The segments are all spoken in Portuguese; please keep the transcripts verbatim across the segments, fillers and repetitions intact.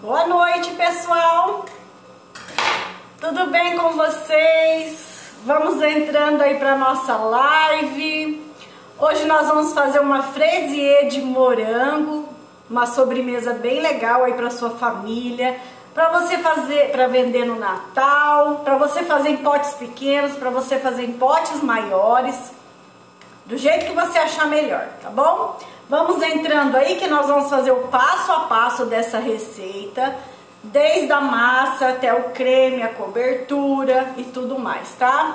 Boa noite, pessoal! Tudo bem com vocês? Vamos entrando aí para nossa live. Hoje nós vamos fazer uma fraisier de morango, uma sobremesa bem legal aí para sua família, para você fazer, para vender no Natal, para você fazer em potes pequenos, para você fazer em potes maiores, do jeito que você achar melhor, tá bom? Vamos entrando aí que nós vamos fazer o passo a passo dessa receita, desde a massa até o creme, a cobertura e tudo mais, tá?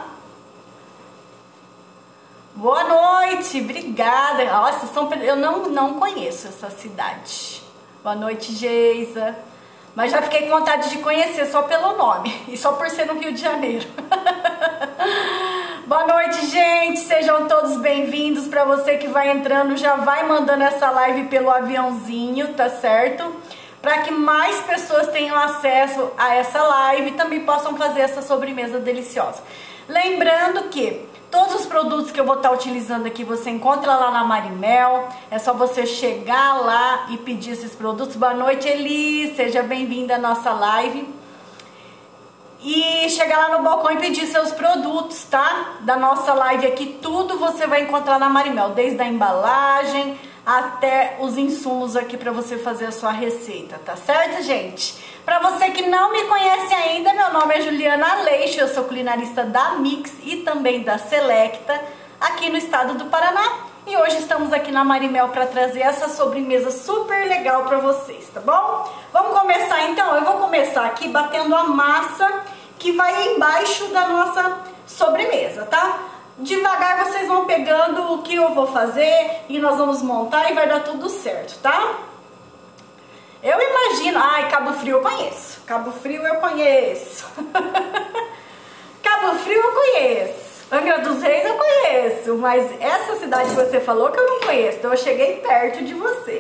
Boa noite, obrigada. Nossa, São Pedro, eu não, não conheço essa cidade. Boa noite, Geisa. Mas já fiquei com vontade de conhecer só pelo nome e só por ser no Rio de Janeiro. Boa noite, gente, sejam todos bem-vindos. Para você que vai entrando, já vai mandando essa live pelo aviãozinho, tá certo? Para que mais pessoas tenham acesso a essa live e também possam fazer essa sobremesa deliciosa. Lembrando que todos os produtos que eu vou estar utilizando aqui você encontra lá na Marimel. É só você chegar lá e pedir esses produtos. Boa noite, Eli, seja bem-vinda à nossa live. E chegar lá no balcão e pedir seus produtos, tá? Da nossa live aqui, tudo você vai encontrar na Marimel, desde a embalagem até os insumos aqui para você fazer a sua receita, tá certo, gente? Para você que não me conhece ainda, meu nome é Juliana Aleixo, eu sou culinarista da Mix e também da Selecta, aqui no estado do Paraná. E hoje estamos aqui na Marimel para trazer essa sobremesa super legal para vocês, tá bom? Vamos começar então? Eu vou começar aqui batendo a massa que vai embaixo da nossa sobremesa, tá? Devagar vocês vão pegando o que eu vou fazer e nós vamos montar e vai dar tudo certo, tá? Eu imagino... Ai, Cabo Frio eu conheço. Cabo Frio eu conheço. Cabo Frio eu conheço. Angra dos Reis eu conheço, mas essa cidade que você falou que eu não conheço, então eu cheguei perto de você.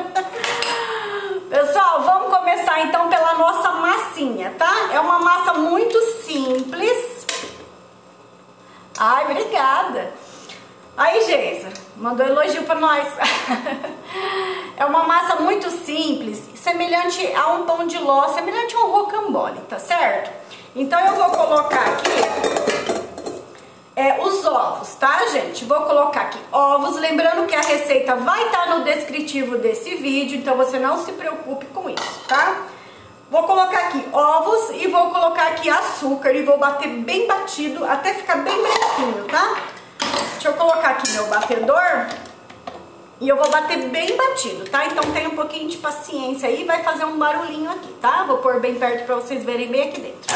Pessoal, vamos começar então pela nossa massinha, tá? É uma massa muito simples. Ai, obrigada. Aí, Geisa, mandou elogio pra nós. É uma massa muito simples, semelhante a um pão de ló, semelhante a um rocambole, tá certo? Então eu vou colocar aqui... É, os ovos, tá, gente? Vou colocar aqui ovos, lembrando que a receita vai estar no descritivo desse vídeo, então você não se preocupe com isso, tá? Vou colocar aqui ovos e vou colocar aqui açúcar e vou bater bem batido até ficar bem branquinho, tá? Deixa eu colocar aqui meu batedor e eu vou bater bem batido, tá? Então tenha um pouquinho de paciência aí, vai fazer um barulhinho aqui, tá? Vou pôr bem perto pra vocês verem bem aqui dentro.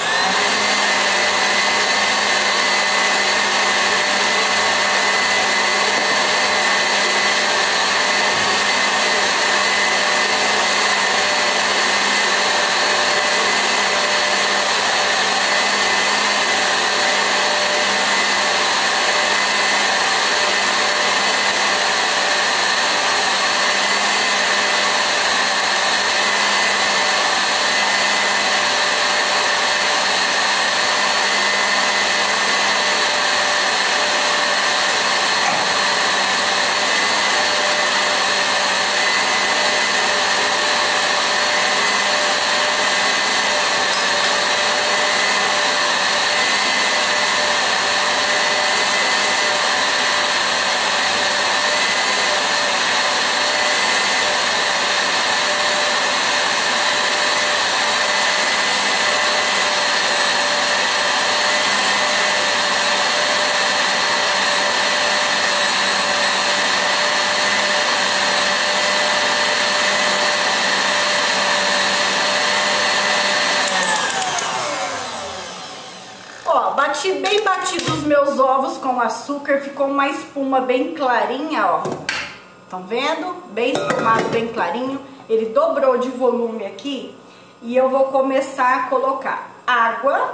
Bati bem batido os meus ovos com açúcar, ficou uma espuma bem clarinha, ó. Estão vendo? Bem espumado, bem clarinho. Ele dobrou de volume aqui e eu vou começar a colocar água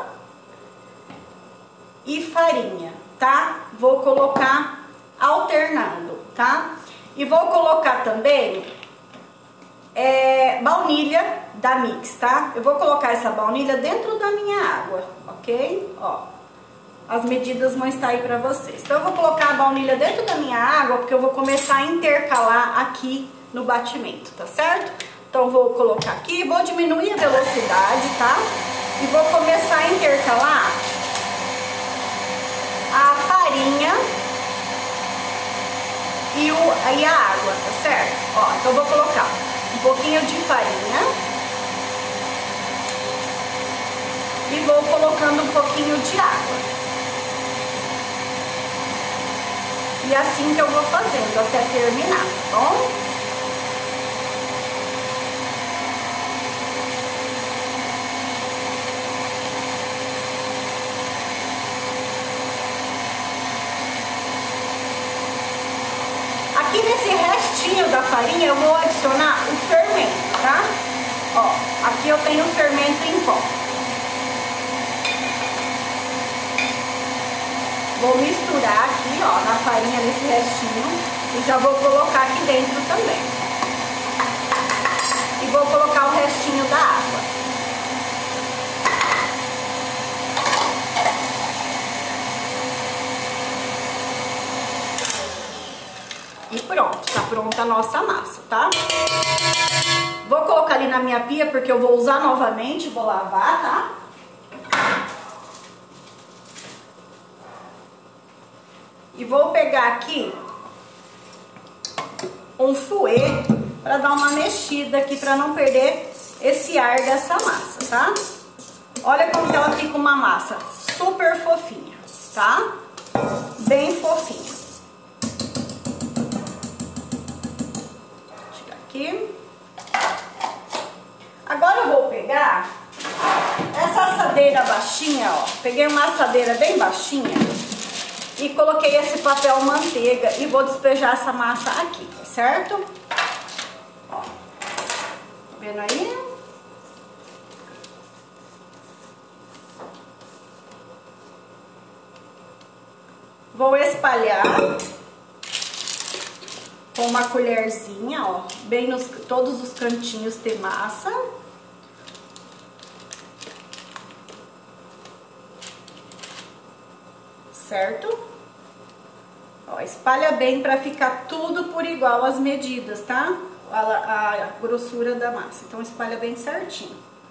e farinha, tá? Vou colocar alternando, tá? E vou colocar também é, baunilha da Mix, tá? Eu vou colocar essa baunilha dentro da minha água, ok? Ó. As medidas vão estar aí pra vocês. Então eu vou colocar a baunilha dentro da minha água, porque eu vou começar a intercalar aqui no batimento, tá certo? Então vou colocar aqui, vou diminuir a velocidade, tá? E vou começar a intercalar a farinha e, o, e a água, tá certo? Ó, então vou colocar um pouquinho de farinha e vou colocando um pouquinho de água. E assim que eu vou fazendo até terminar, tá bom? Aqui nesse restinho da farinha eu vou adicionar o fermento, tá? Ó, aqui eu tenho o fermento em pó. Vou misturar aqui, ó, na farinha nesse restinho e já vou colocar aqui dentro também. E vou colocar o restinho da água. E pronto, tá pronta a nossa massa, tá? Vou colocar ali na minha pia porque eu vou usar novamente, vou lavar, tá? E vou pegar aqui um fouet para dar uma mexida aqui, para não perder esse ar dessa massa, tá? Olha como que ela fica uma massa super fofinha, tá? Bem fofinha. Tira aqui. Agora eu vou pegar essa assadeira baixinha, ó. Peguei uma assadeira bem baixinha e coloquei esse papel manteiga e vou despejar essa massa aqui, tá certo? Ó, tá vendo aí? Vou espalhar com uma colherzinha, ó, bem nos todos os cantinhos tem massa. Certo? Ó, espalha bem para ficar tudo por igual as medidas, tá? A, a, a grossura da massa. Então espalha bem certinho.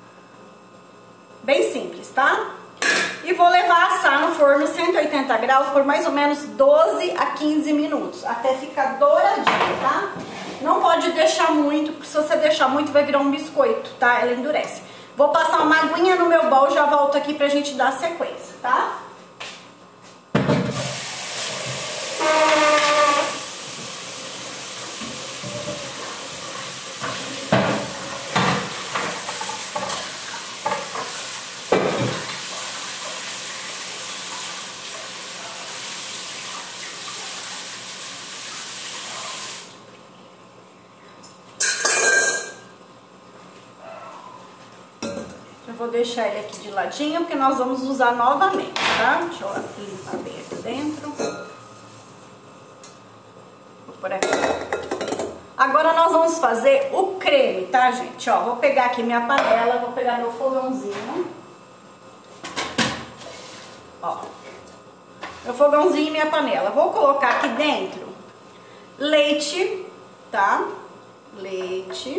Bem simples, tá? E vou levar a assar no forno cento e oitenta graus por mais ou menos doze a quinze minutos, até ficar douradinho, tá? Não pode deixar muito, porque se você deixar muito vai virar um biscoito, tá? Ela endurece. Vou passar uma aguinha no meu bowl, já volto aqui pra gente dar sequência, tá? Vou deixar ele aqui de ladinho, porque nós vamos usar novamente, tá? Deixa eu limpar bem aqui dentro. Vou por aqui. Agora nós vamos fazer o creme, tá, gente? Ó, vou pegar aqui minha panela, vou pegar meu fogãozinho. Ó, meu fogãozinho e minha panela. Vou colocar aqui dentro leite, tá? Leite.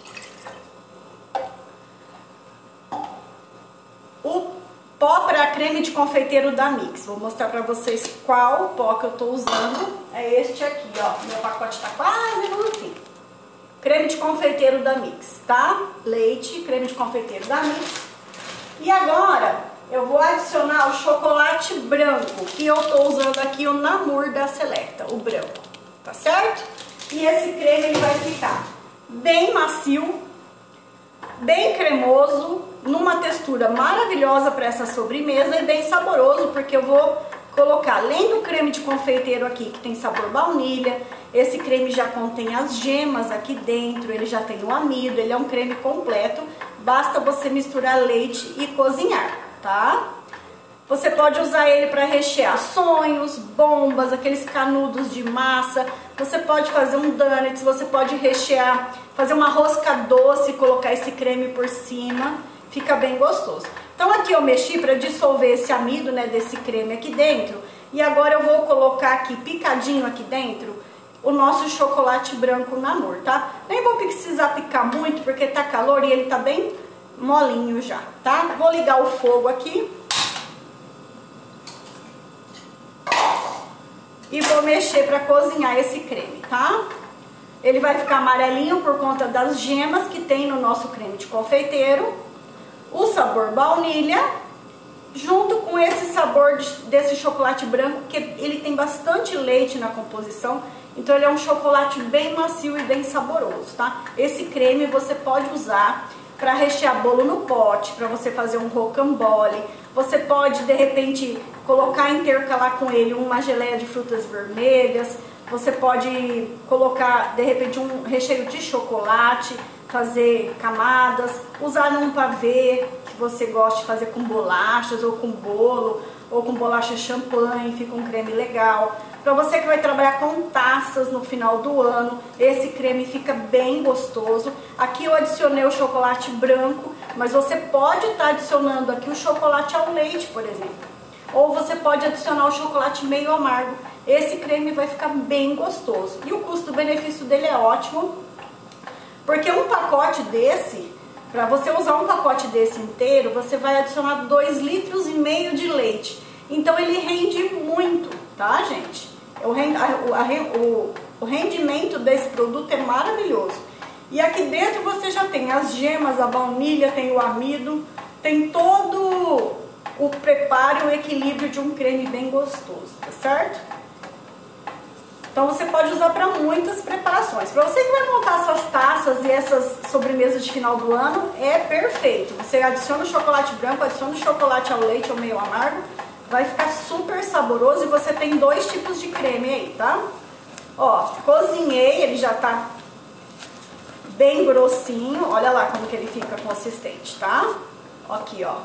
O pó para creme de confeiteiro da Mix. Vou mostrar pra vocês qual pó que eu tô usando. É este aqui, ó. Meu pacote tá quase no fim. Creme de confeiteiro da Mix, tá? Leite, creme de confeiteiro da Mix. E agora eu vou adicionar o chocolate branco, que eu tô usando aqui o Namur da Selecta, o branco, tá certo? E esse creme ele vai ficar bem macio, bem cremoso, numa textura maravilhosa para essa sobremesa e bem saboroso, porque eu vou colocar, além do creme de confeiteiro aqui, que tem sabor baunilha, esse creme já contém as gemas aqui dentro, ele já tem o amido, ele é um creme completo, basta você misturar leite e cozinhar, tá? Você pode usar ele para rechear sonhos, bombas, aqueles canudos de massa. Você pode fazer um donuts, você pode rechear, fazer uma rosca doce e colocar esse creme por cima. Fica bem gostoso. Então aqui eu mexi para dissolver esse amido, né, desse creme aqui dentro. E agora eu vou colocar aqui, picadinho aqui dentro, o nosso chocolate branco Namor, tá? Nem vou precisar picar muito, porque tá calor e ele tá bem molinho já, tá? Vou ligar o fogo aqui. E vou mexer para cozinhar esse creme, tá? Ele vai ficar amarelinho por conta das gemas que tem no nosso creme de confeiteiro. O sabor baunilha, junto com esse sabor de, desse chocolate branco, que ele tem bastante leite na composição. Então ele é um chocolate bem macio e bem saboroso, tá? Esse creme você pode usar para rechear bolo no pote, para você fazer um rocambole. Você pode, de repente, colocar, intercalar com ele uma geleia de frutas vermelhas. Você pode colocar, de repente, um recheio de chocolate, fazer camadas, usar num pavê que você gosta de fazer com bolachas ou com bolo, ou com bolacha champanhe, fica um creme legal. Para você que vai trabalhar com taças no final do ano, esse creme fica bem gostoso. Aqui eu adicionei o chocolate branco, mas você pode estar adicionando aqui o chocolate ao leite, por exemplo. Ou você pode adicionar o chocolate meio amargo. Esse creme vai ficar bem gostoso. E o custo-benefício dele é ótimo, porque um pacote desse, para você usar um pacote desse inteiro, você vai adicionar dois litros e meio de leite. Então ele rende muito, tá, gente? O, o, o rendimento desse produto é maravilhoso. E aqui dentro você já tem as gemas, a baunilha, tem o amido, tem todo o preparo e o equilíbrio de um creme bem gostoso, tá certo? Então você pode usar para muitas preparações. Para você que vai montar essas taças e essas sobremesas de final do ano, é perfeito. Você adiciona o chocolate branco, adiciona o chocolate ao leite ou meio amargo, vai ficar super saboroso e você tem dois tipos de creme aí, tá? Ó, cozinhei, ele já tá bem grossinho. Olha lá como que ele fica consistente, tá? Aqui, ó.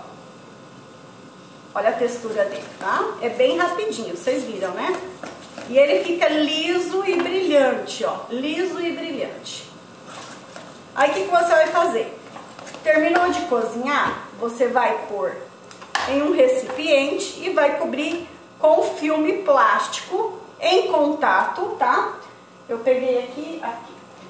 Olha a textura dele, tá? É bem rapidinho, vocês viram, né? E ele fica liso e brilhante, ó. Liso e brilhante. Aí o que, que você vai fazer? Terminou de cozinhar, você vai pôr em um recipiente e vai cobrir com filme plástico em contato, tá? Eu peguei aqui, aqui.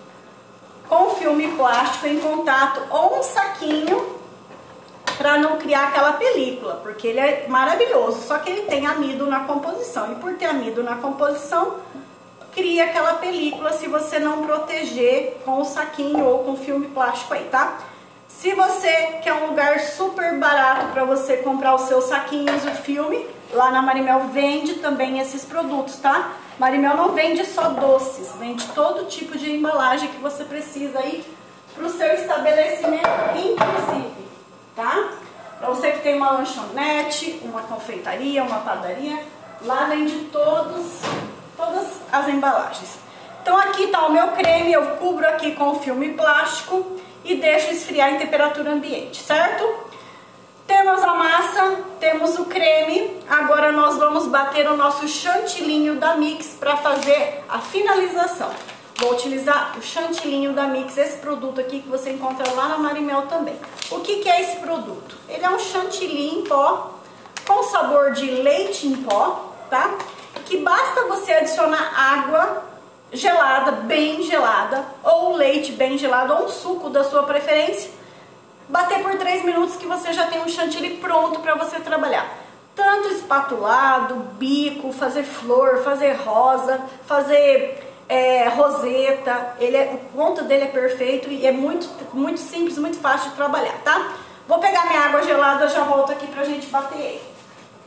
Com filme plástico em contato ou um saquinho para não criar aquela película, porque ele é maravilhoso, só que ele tem amido na composição. E por ter amido na composição, cria aquela película se você não proteger com o saquinho ou com filme plástico aí, tá? Se você quer um lugar super barato para você comprar os seus saquinhos e filme, lá na Marimel vende também esses produtos, tá? Marimel não vende só doces, vende todo tipo de embalagem que você precisa aí para o seu estabelecimento, inclusive, tá? Para você que tem uma lanchonete, uma confeitaria, uma padaria, lá vende todos, todas as embalagens. Então aqui tá o meu creme, eu cubro aqui com filme plástico e deixo esfriar em temperatura ambiente, certo? Temos a massa, temos o creme, agora nós vamos bater o nosso chantilinho da Mix para fazer a finalização. Vou utilizar o chantilinho da Mix, esse produto aqui que você encontra lá na Marimel também. O que, que é esse produto? Ele é um chantilly em pó, com sabor de leite em pó, tá? Que basta você adicionar água gelada, bem gelada, ou leite bem gelado, ou um suco da sua preferência. Bater por três minutos que você já tem um chantilly pronto para você trabalhar. Tanto espatulado, bico, fazer flor, fazer rosa, fazer é, roseta. Ele é, o ponto dele é perfeito e é muito, muito simples, muito fácil de trabalhar, tá? Vou pegar minha água gelada, já volto aqui pra gente bater ele.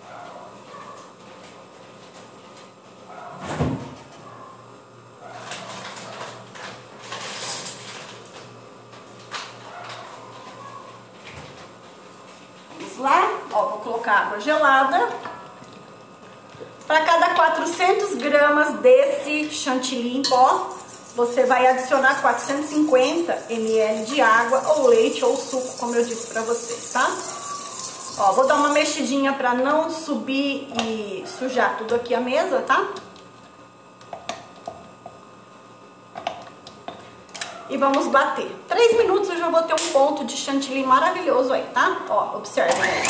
Lá, ó, vou colocar água gelada. Para cada quatrocentos gramas desse chantilly em pó, você vai adicionar quatrocentos e cinquenta mililitros de água ou leite ou suco, como eu disse para vocês, tá? Ó, vou dar uma mexidinha para não subir e sujar tudo aqui a mesa, tá? E vamos bater. Três minutos eu já vou ter um ponto de chantilly maravilhoso aí, tá? Ó, observem aí.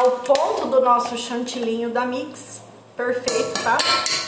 pegar o ponto do nosso chantilinho da Mix. Perfeito, tá?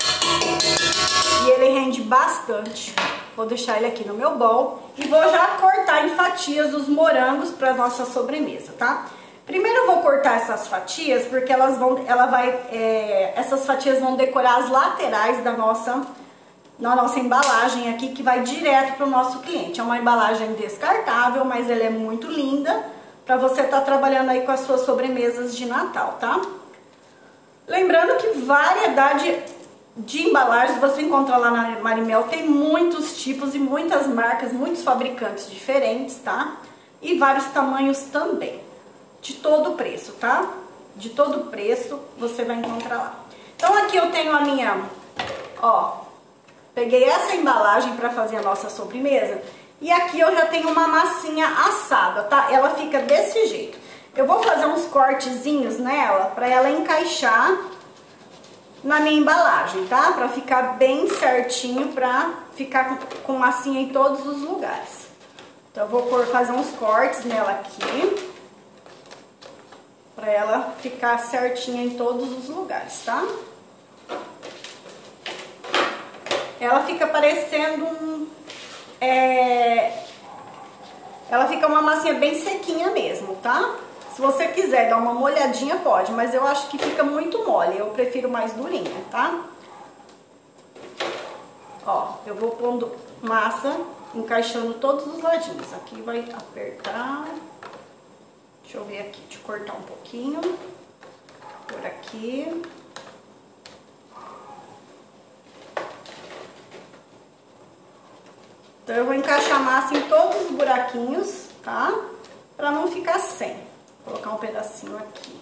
E ele rende bastante. Vou deixar ele aqui no meu bowl e vou já cortar em fatias os morangos para nossa sobremesa, tá? Primeiro eu vou cortar essas fatias porque elas vão, ela vai, é, essas fatias vão decorar as laterais da nossa, na nossa embalagem aqui, que vai direto para o nosso cliente. É uma embalagem descartável, mas ela é muito linda para você estar tá trabalhando aí com as suas sobremesas de Natal, tá? Lembrando que variedade de embalagens você encontra lá na Marimel, tem muitos tipos e muitas marcas, muitos fabricantes diferentes, tá? E vários tamanhos também, de todo preço, tá? De todo preço você vai encontrar lá. Então aqui eu tenho a minha, ó, peguei essa embalagem para fazer a nossa sobremesa e aqui eu já tenho uma massinha assada, tá? Ela fica desse jeito. Eu vou fazer uns cortezinhos nela para ela encaixar na minha embalagem, tá? Pra ficar bem certinho, pra ficar com massinha em todos os lugares. Então eu vou fazer uns cortes nela aqui, pra ela ficar certinha em todos os lugares, tá? Ela fica parecendo um... É, ela fica uma massinha bem sequinha mesmo, tá? Se você quiser dar uma molhadinha, pode, mas eu acho que fica muito mole, eu prefiro mais durinha, tá? Ó, eu vou pondo massa, encaixando todos os ladinhos. Aqui vai apertar. Deixa eu ver aqui, deixa eu cortar um pouquinho. Por aqui. Então eu vou encaixar a massa em todos os buraquinhos, tá? Pra não ficar sem. Vou colocar um pedacinho aqui.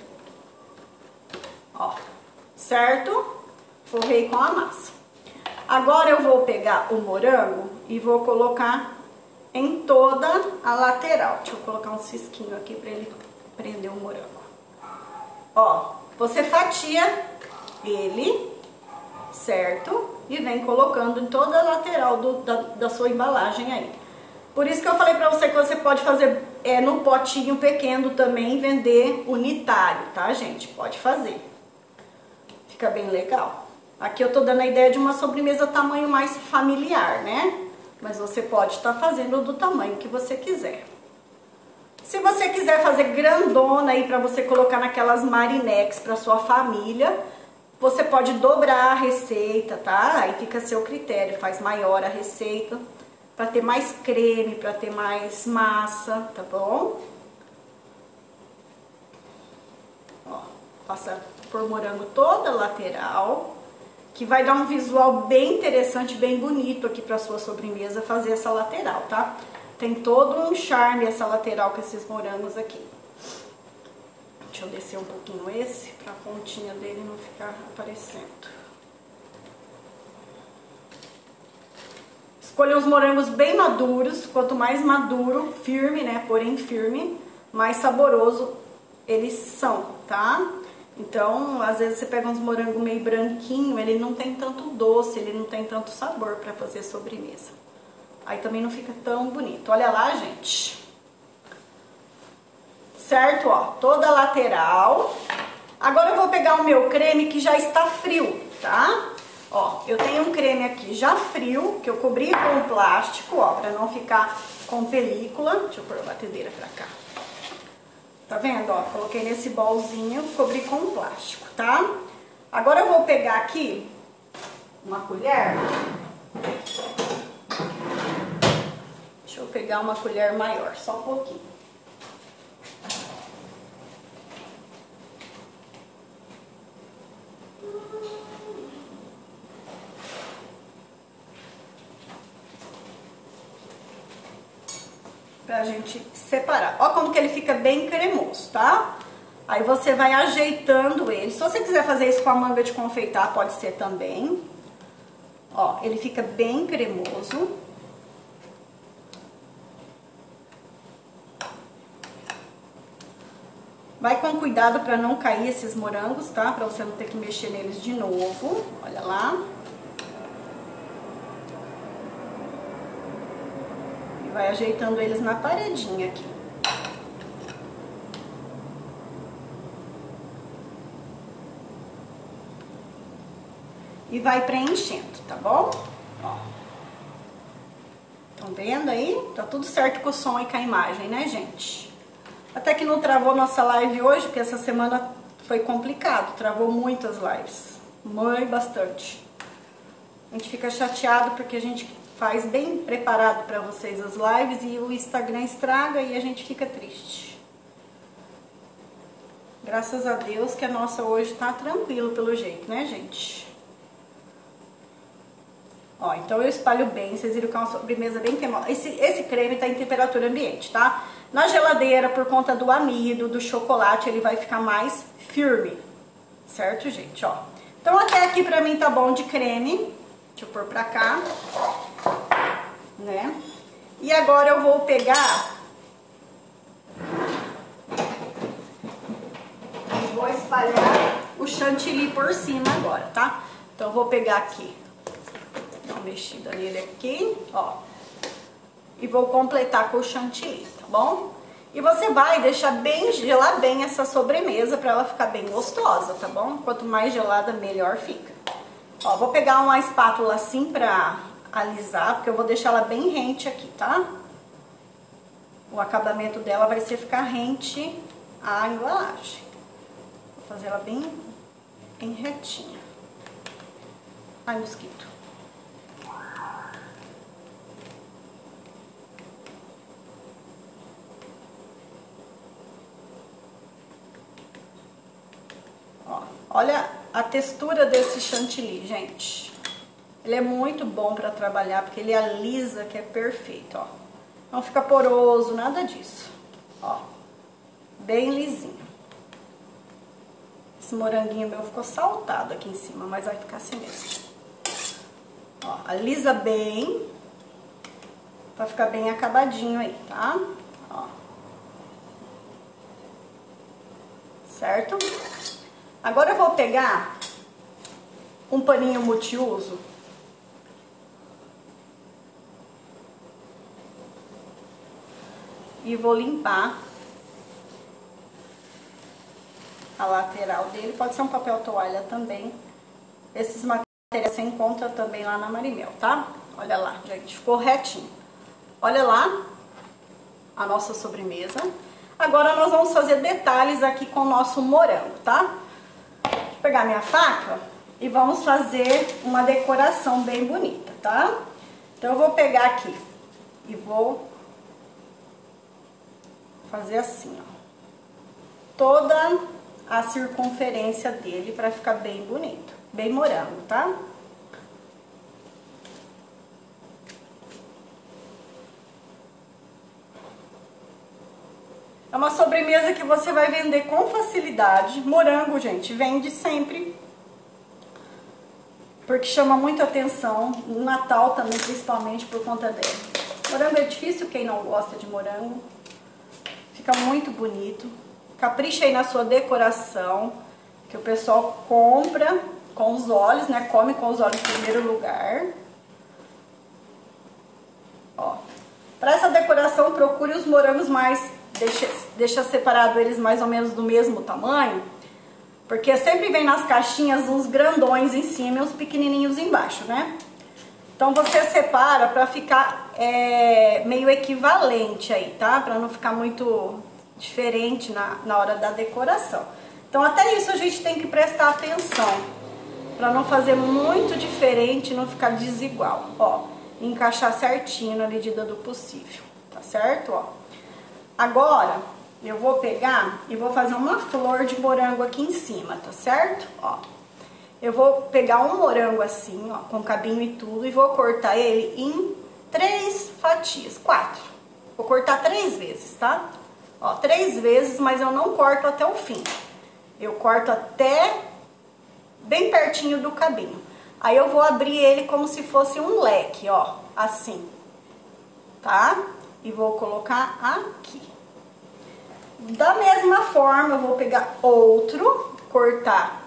Ó, certo? Forrei com a massa. Agora eu vou pegar o morango e vou colocar em toda a lateral. Deixa eu colocar um cisquinho aqui pra ele prender o morango. Ó, você fatia ele, certo? E vem colocando em toda a lateral do, da, da sua embalagem aí. Por isso que eu falei pra você que você pode fazer é, no potinho pequeno também, vender unitário, tá, gente? Pode fazer. Fica bem legal. Aqui eu tô dando a ideia de uma sobremesa tamanho mais familiar, né? Mas você pode estar fazendo do tamanho que você quiser. Se você quiser fazer grandona aí pra você colocar naquelas marinex pra sua família, você pode dobrar a receita, tá? Aí fica a seu critério, faz maior a receita. Pra ter mais creme, pra ter mais massa, tá bom? Ó, passa por morango toda a lateral, que vai dar um visual bem interessante, bem bonito aqui pra sua sobremesa, fazer essa lateral, tá? Tem todo um charme essa lateral com esses morangos aqui. Deixa eu descer um pouquinho esse, pra pontinha dele não ficar aparecendo. Escolha os morangos bem maduros, quanto mais maduro, firme, né, porém firme, mais saboroso eles são, tá? Então, às vezes você pega uns morangos meio branquinho, ele não tem tanto doce, ele não tem tanto sabor pra fazer sobremesa. Aí também não fica tão bonito. Olha lá, gente. Certo, ó, toda a lateral. Agora eu vou pegar o meu creme que já está frio, tá? Ó, eu tenho um creme aqui já frio, que eu cobri com plástico, ó, pra não ficar com película. Deixa eu pôr a batedeira pra cá. Tá vendo, ó? Coloquei nesse bolzinho, cobri com plástico, tá? Agora eu vou pegar aqui uma colher. Deixa eu pegar uma colher maior, só um pouquinho. Pra gente separar. Ó como que ele fica bem cremoso, tá? Aí você vai ajeitando ele. Se você quiser fazer isso com a manga de confeitar, pode ser também. Ó, ele fica bem cremoso. Vai com cuidado pra não cair esses morangos, tá? Pra você não ter que mexer neles de novo. Olha lá. Vai ajeitando eles na paredinha aqui. e vai preenchendo, tá bom? Ó. Estão vendo aí? Tá tudo certo com o som e com a imagem, né, gente? Até que não travou nossa live hoje, porque essa semana foi complicado, travou muitas lives, muito bastante. A gente fica chateado porque a gente faz bem preparado para vocês as lives e o Instagram estraga e a gente fica triste. Graças a Deus que a nossa hoje tá tranquilo pelo jeito, né, gente? Ó, então eu espalho bem, vocês viram que é uma sobremesa bem cremosa. Esse, esse creme tá em temperatura ambiente, tá? Na geladeira, por conta do amido, do chocolate, ele vai ficar mais firme, certo, gente? Ó, então até aqui pra mim tá bom de creme. Deixa eu pôr pra cá, né? E agora eu vou pegar e vou espalhar o chantilly por cima agora, tá? Então eu vou pegar aqui, dar uma mexida nele aqui, ó, e vou completar com o chantilly, tá bom? E você vai deixar bem, gelar bem essa sobremesa pra ela ficar bem gostosa, tá bom? Quanto mais gelada, melhor fica. Ó, vou pegar uma espátula assim pra alisar, porque eu vou deixar ela bem rente aqui, tá? O acabamento dela vai ser ficar rente à embalagem. Vou fazer ela bem, bem retinha. Ai, mosquito. Ó, olha a textura desse chantilly, gente. Ele é muito bom pra trabalhar, porque ele alisa, que é perfeito, ó. Não fica poroso, nada disso. Ó, bem lisinho. Esse moranguinho meu ficou saltado aqui em cima, mas vai ficar assim mesmo. Ó, alisa bem, pra ficar bem acabadinho aí, tá? Ó. Certo? Agora eu vou pegar um paninho multiuso e vou limpar a lateral dele. Pode ser um papel toalha também. Esses materiais você encontra também lá na Marimel, tá? Olha lá, gente, ficou retinho. Olha lá a nossa sobremesa. Agora nós vamos fazer detalhes aqui com o nosso morango, tá? Vou pegar minha faca e vamos fazer uma decoração bem bonita, tá? Então eu vou pegar aqui e vou fazer assim, ó, toda a circunferência dele pra ficar bem bonito, bem morango, tá? É uma sobremesa que você vai vender com facilidade. Morango, gente, vende sempre, porque chama muita atenção. No Natal também, principalmente por conta dele. Morango é difícil quem não gosta de morango. Fica muito bonito. Capricha aí na sua decoração, que o pessoal compra com os olhos, né? Come com os olhos em primeiro lugar. Ó, para essa decoração, procure os morangos mais... Deixa, deixa separado eles mais ou menos do mesmo tamanho, porque sempre vem nas caixinhas uns grandões em cima e uns pequenininhos embaixo, né? Então você separa pra ficar é, meio equivalente aí, tá? Pra não ficar muito diferente na, na hora da decoração. Então até isso a gente tem que prestar atenção, pra não fazer muito diferente e não ficar desigual. Ó, encaixar certinho na medida do possível, tá certo? Ó. Agora, eu vou pegar e vou fazer uma flor de morango aqui em cima, tá certo? Ó, eu vou pegar um morango assim, ó, com cabinho e tudo, e vou cortar ele em três fatias, quatro. Vou cortar três vezes, tá? Ó, três vezes, mas eu não corto até o fim. Eu corto até bem pertinho do cabinho. Aí eu vou abrir ele como se fosse um leque, ó, assim, tá? E vou colocar aqui. Da mesma forma, eu vou pegar outro, cortar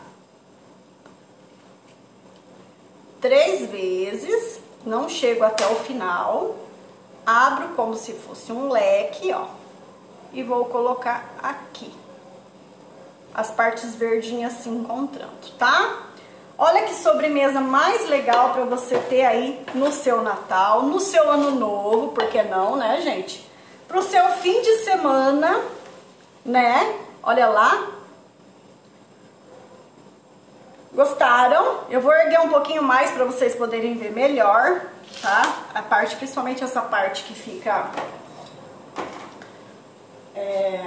três vezes, não chego até o final, abro como se fosse um leque, ó, e vou colocar aqui, as partes verdinhas se encontrando, tá? Olha que sobremesa mais legal para você ter aí no seu Natal, no seu Ano Novo, por que não, né, gente? Pro seu fim de semana, né? Olha lá. Gostaram? Eu vou erguer um pouquinho mais para vocês poderem ver melhor, tá? A parte, principalmente essa parte que fica é,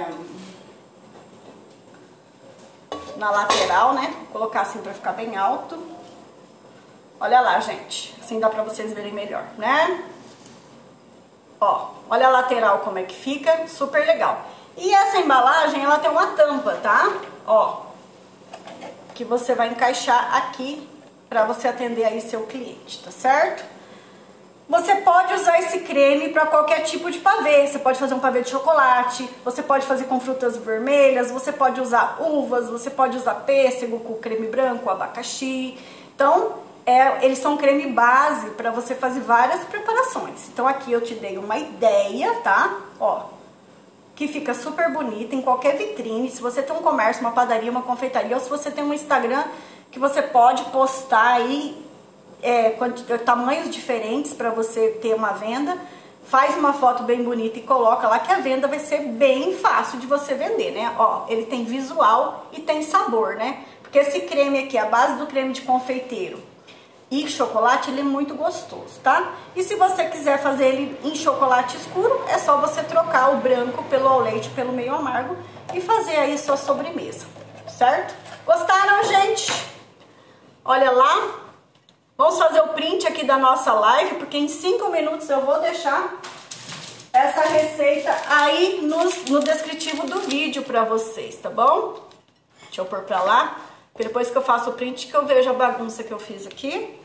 na lateral, né? Vou colocar assim para ficar bem alto. Olha lá, gente. Assim dá para vocês verem melhor, né? Ó, olha a lateral como é que fica, super legal. E essa embalagem, ela tem uma tampa, tá? Ó, que você vai encaixar aqui para você atender aí seu cliente, tá certo? Você pode usar esse creme para qualquer tipo de pavê. Você pode fazer um pavê de chocolate, você pode fazer com frutas vermelhas, você pode usar uvas, você pode usar pêssego com creme branco, abacaxi. Então, é, eles são creme base para você fazer várias preparações. Então, aqui eu te dei uma ideia, tá? Ó, que fica super bonita em qualquer vitrine. Se você tem um comércio, uma padaria, uma confeitaria, ou se você tem um Instagram que você pode postar aí é, tamanhos diferentes para você ter uma venda, faz uma foto bem bonita e coloca lá que a venda vai ser bem fácil de você vender, né? Ó, ele tem visual e tem sabor, né? Porque esse creme aqui, a base do creme de confeiteiro e chocolate, ele é muito gostoso, tá? E se você quiser fazer ele em chocolate escuro, é só você trocar o branco pelo ao leite, pelo meio amargo e fazer aí sua sobremesa, certo? Gostaram, gente? Olha lá. Vamos fazer o print aqui da nossa live, porque em cinco minutos eu vou deixar essa receita aí no, no descritivo do vídeo pra vocês, tá bom? Deixa eu pôr pra lá. Depois que eu faço o print que eu vejo a bagunça que eu fiz aqui.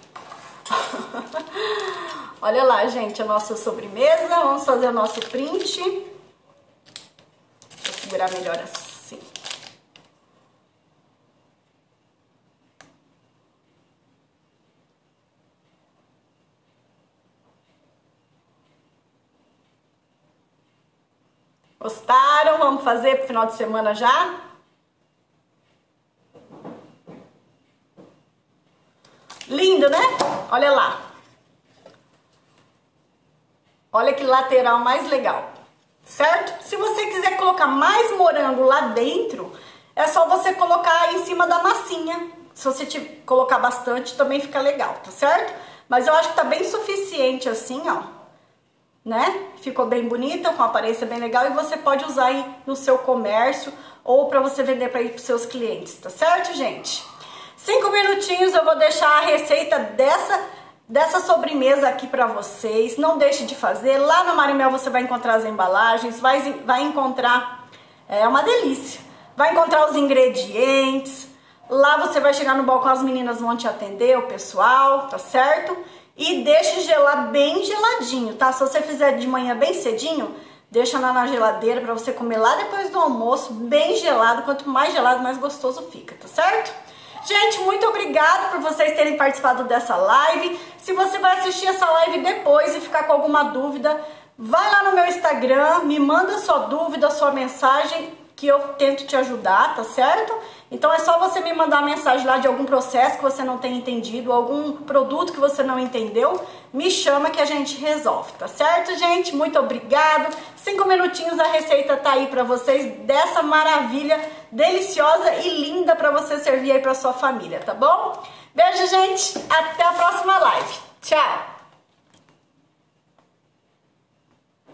Olha lá, gente, a nossa sobremesa. Vamos fazer o nosso print. Deixa eu segurar melhor assim. Gostaram? Vamos fazer pro final de semana já? Lindo, né? Olha lá. Olha que lateral mais legal, certo? Se você quiser colocar mais morango lá dentro, é só você colocar em cima da massinha. Se você te colocar bastante, também fica legal, tá certo? Mas eu acho que tá bem suficiente assim, ó. Né? Ficou bem bonita, com aparência bem legal, e você pode usar aí no seu comércio ou para você vender para ir para os seus clientes, tá certo, gente? Cinco minutinhos eu vou deixar a receita dessa, dessa sobremesa aqui para vocês. Não deixe de fazer. Lá na Marimel você vai encontrar as embalagens, vai, vai encontrar, é uma delícia, vai encontrar os ingredientes. Lá você vai chegar no balcão, as meninas vão te atender, o pessoal, tá certo? E deixe gelar bem geladinho, tá? Se você fizer de manhã bem cedinho, deixa lá na geladeira para você comer lá depois do almoço, bem gelado. Quanto mais gelado, mais gostoso fica, tá certo? Gente, muito obrigada por vocês terem participado dessa live. Se você vai assistir essa live depois e ficar com alguma dúvida, vai lá no meu Instagram, me manda sua dúvida, sua mensagem, que eu tento te ajudar, tá certo? Então é só você me mandar mensagem lá de algum processo que você não tem entendido, algum produto que você não entendeu, me chama que a gente resolve, tá certo, gente? Muito obrigado. Cinco minutinhos, a receita tá aí pra vocês, dessa maravilha deliciosa e linda pra você servir aí pra sua família, tá bom? Beijo, gente. Até a próxima live. Tchau.